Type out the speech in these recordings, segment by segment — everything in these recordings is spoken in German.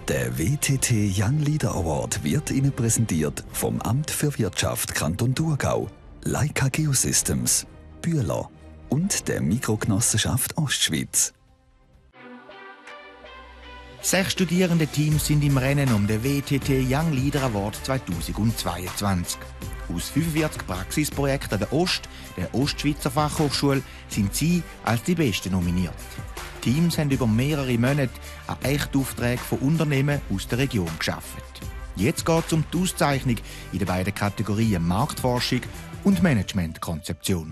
Der WTT Young Leader Award wird Ihnen präsentiert vom Amt für Wirtschaft Kanton Thurgau, Leica Geosystems, Bühler und der Mikrogenossenschaft Ostschweiz. 6 studierende Teams sind im Rennen um den WTT Young Leader Award 2022. Aus 45 Praxisprojekten an der der Ostschweizer Fachhochschule, sind sie als die Besten nominiert. Die Teams haben über mehrere Monate an Echtaufträgen von Unternehmen aus der Region geschafft. Jetzt geht es um die Auszeichnung in den beiden Kategorien Marktforschung und Managementkonzeption.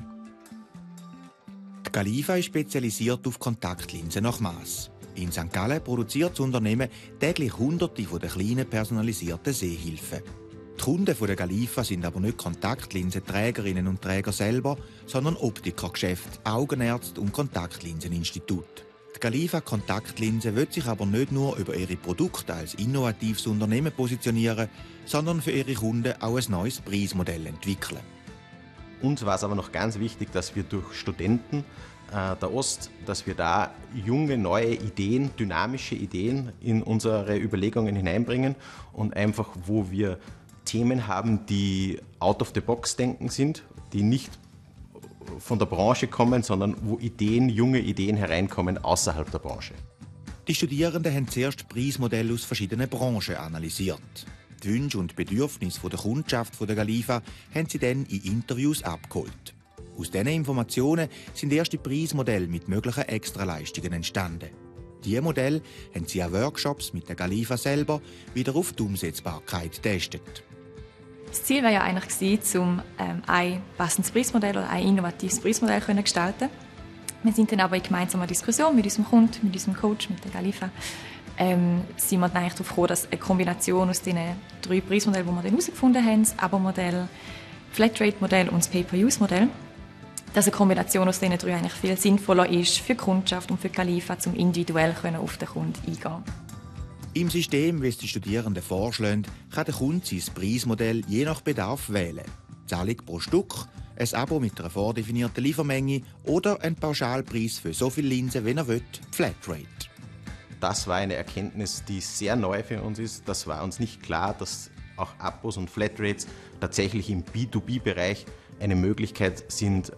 Die Galiva ist spezialisiert auf Kontaktlinsen nach Mass. In St. Gallen produziert das Unternehmen täglich Hunderte von den kleinen personalisierten Sehhilfen. Die Kunden der Galiva sind aber nicht Kontaktlinsenträgerinnen und Träger selber, sondern Optikergeschäfte, Augenärzte und Kontaktlinseninstitute. Die Galiva Kontaktlinse will sich aber nicht nur über ihre Produkte als innovatives Unternehmen positionieren, sondern für ihre Kunden auch ein neues Preismodell entwickeln. Uns war es aber noch ganz wichtig, dass wir durch Studenten der Ost, dass wir da junge, neue Ideen, dynamische Ideen in unsere Überlegungen hineinbringen und einfach, wo wir Themen haben, die out of the box denken sind, die nicht von der Branche kommen, sondern wo junge Ideen hereinkommen außerhalb der Branche. Die Studierenden haben zuerst Preismodelle aus verschiedenen Branchen analysiert. Die Wünsche und Bedürfnisse der Kundschaft der Galiva haben sie dann in Interviews abgeholt. Aus diesen Informationen sind erste Preismodelle mit möglichen Extraleistungen entstanden. Diese Modelle haben sie an Workshops mit der Galiva selber wieder auf die Umsetzbarkeit getestet. Das Ziel war ja eigentlich, um ein passendes Preismodell oder ein innovatives Preismodell zu gestalten. Wir sind dann aber in gemeinsamer Diskussion mit unserem Kunden, mit unserem Coach, mit der Galiva, sind wir dann eigentlich darauf gekommen, dass eine Kombination aus den 3 Preismodellen, die wir dann herausgefunden haben, das Abo-Modell, Flatrate-Modell und das Pay-per-Use-Modell, dass eine Kombination aus diesen 3 eigentlich viel sinnvoller ist für die Kundschaft und für die Galiva, um individuell auf den Kunden eingehen. Im System, wie es die Studierenden vorschlagen, kann der Kunde sein Preismodell je nach Bedarf wählen. Zahlung pro Stück, ein Abo mit einer vordefinierten Liefermenge oder ein Pauschalpreis für so viele Linsen, wie er will, Flatrate. Das war eine Erkenntnis, die sehr neu für uns ist. Das war uns nicht klar, dass auch Abos und Flatrates tatsächlich im B2B-Bereich eine Möglichkeit sind,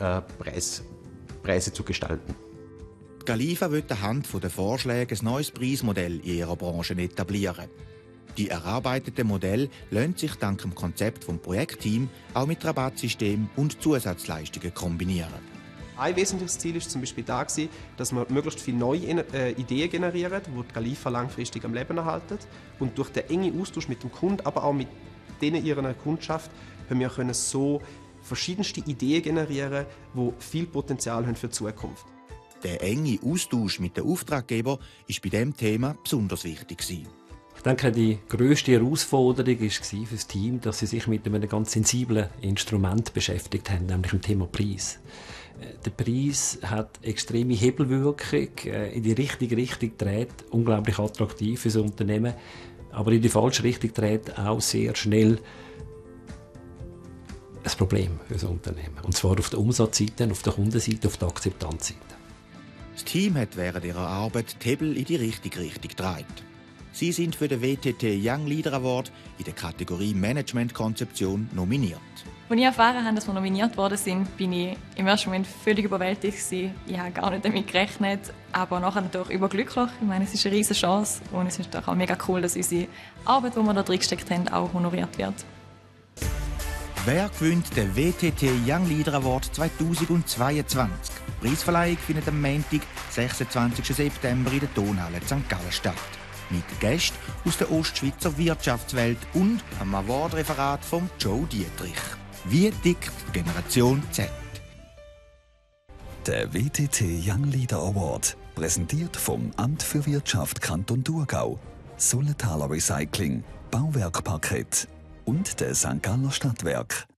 Preise zu gestalten. Die Galiva will anhand der Vorschläge ein neues Preismodell in ihrer Branche etablieren. Die erarbeiteten Modelle lassen sich dank dem Konzept des Projektteams auch mit Rabattsystem und Zusatzleistungen kombinieren. Ein wesentliches Ziel war zum Beispiel da, dass wir möglichst viele neue Ideen generieren, die die Galiva langfristig am Leben erhalten. Und durch den engen Austausch mit dem Kunden, aber auch mit denen ihrer Kundschaft, haben wir so verschiedenste Ideen generieren, die viel Potenzial haben für die Zukunft. Der enge Austausch mit den Auftraggebern war bei diesem Thema besonders wichtig. Ich denke, die grösste Herausforderung war für das Team, dass sie sich mit einem ganz sensiblen Instrument beschäftigt haben, nämlich dem Thema Preis. Der Preis hat extreme Hebelwirkung, in die richtige Richtung dreht, unglaublich attraktiv für das Unternehmen, aber in die falsche Richtung dreht auch sehr schnell ein Problem für das Unternehmen. Und zwar auf der Umsatzseite, auf der Kundenseite, auf der Akzeptanzseite. Das Team hat während ihrer Arbeit die Hebel in die richtige Richtung gedreht. Sie sind für den WTT Young Leader Award in der Kategorie Managementkonzeption nominiert. Als ich erfahren habe, dass wir nominiert worden sind, bin ich im ersten Moment völlig überwältigt. Ich habe gar nicht damit gerechnet, aber nachher natürlich überglücklich. Ich meine, es ist eine riesige Chance und es ist auch mega cool, dass unsere Arbeit, die wir da drin gesteckt haben, auch honoriert wird. Wer gewinnt den WTT Young Leader Award 2022? Die Preisverleihung findet am Montag, 26. September in der Tonhalle St. Gallen statt. Mit Gästen aus der Ostschweizer Wirtschaftswelt und am Award-Referat von Joe Dietrich. Wie tickt die Generation Z? Der WTT Young Leader Award, präsentiert vom Amt für Wirtschaft Kanton Thurgau, Sullenthaler Recycling, Bauwerkparkett und der St. Galler Stadtwerk.